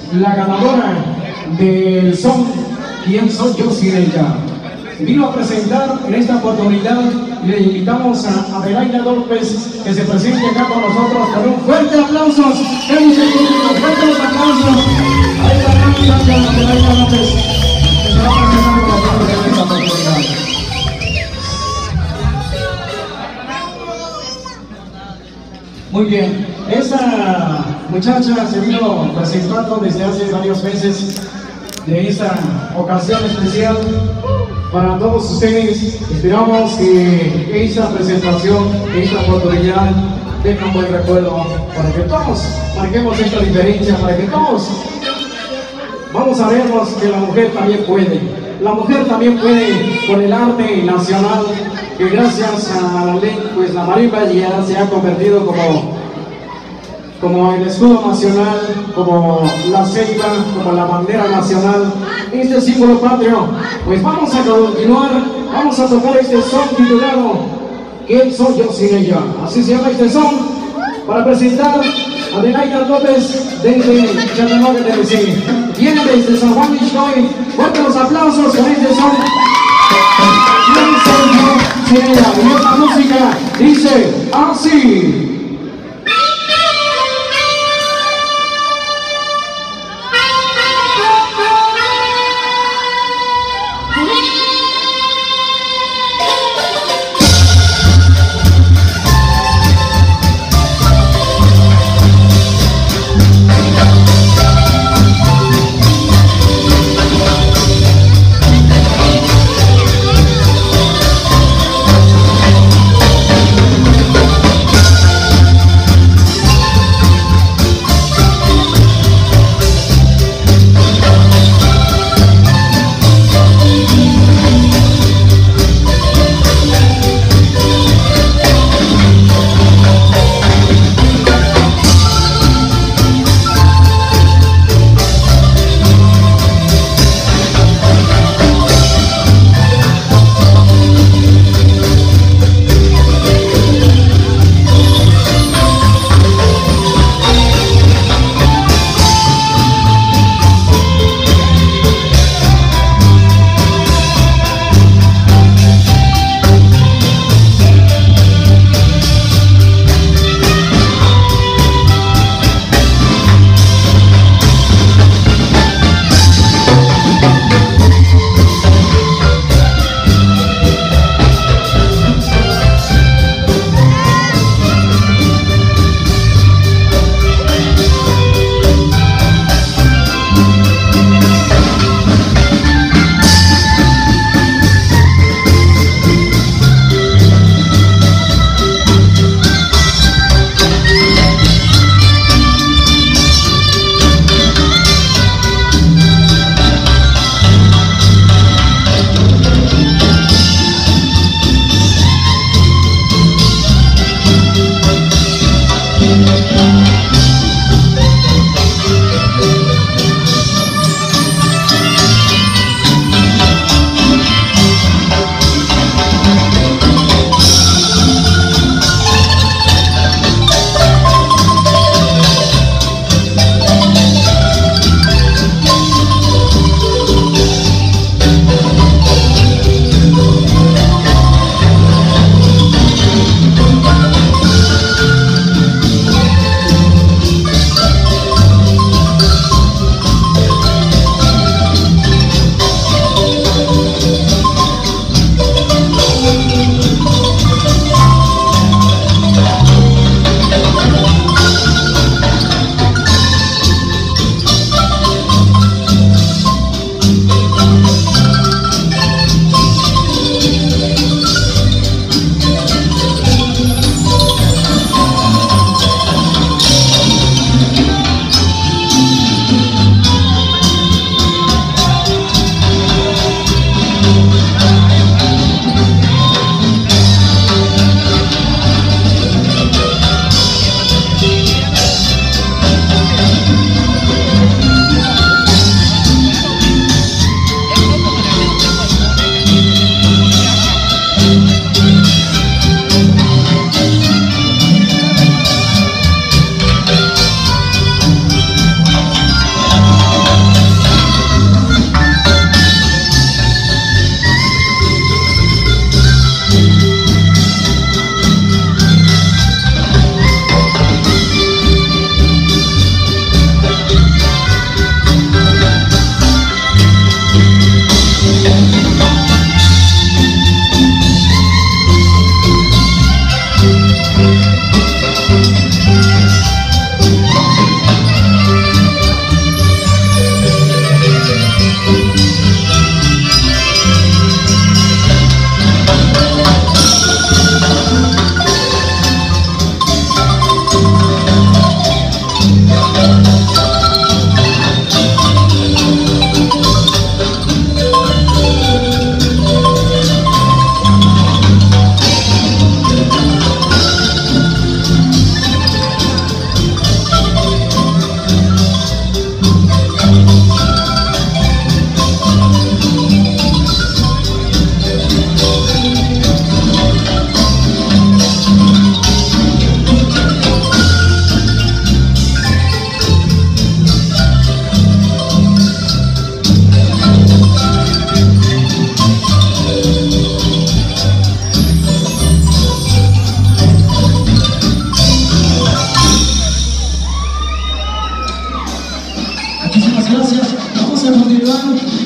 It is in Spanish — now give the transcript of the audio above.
la ganadora del son ¿Quién soy yo sin ella? Vino a presentar en esta oportunidad y le invitamos a Adelaida López que se presente acá con nosotros con un fuerte aplauso. Fuertes aplausos. Ahí está Adelaida López que se va a presentar con nosotros en esta oportunidad. Muy bien, esta muchacha se vino presentando desde hace varios meses de esta ocasión especial para todos ustedes. Esperamos que esta presentación, esta oportunidad tenga un buen recuerdo para que todos marquemos esta diferencia, para que todos vamos a vernos que la mujer también puede. La mujer también puede con el arte nacional, que gracias a la ley, pues la marimba ya se ha convertido como el escudo nacional, como la ceiba, como la bandera nacional, este símbolo patrio. Pues vamos a continuar, vamos a tocar este son titulado ¿Quién soy yo sin ella? Así se llama este son, para presentar a Adelaida López desde Chattanooga, Tennessee. Viene desde San Juan, Illinois. Fuertes los aplausos con este son. ¿Quién soy yo sin ella? Y esta música dice así.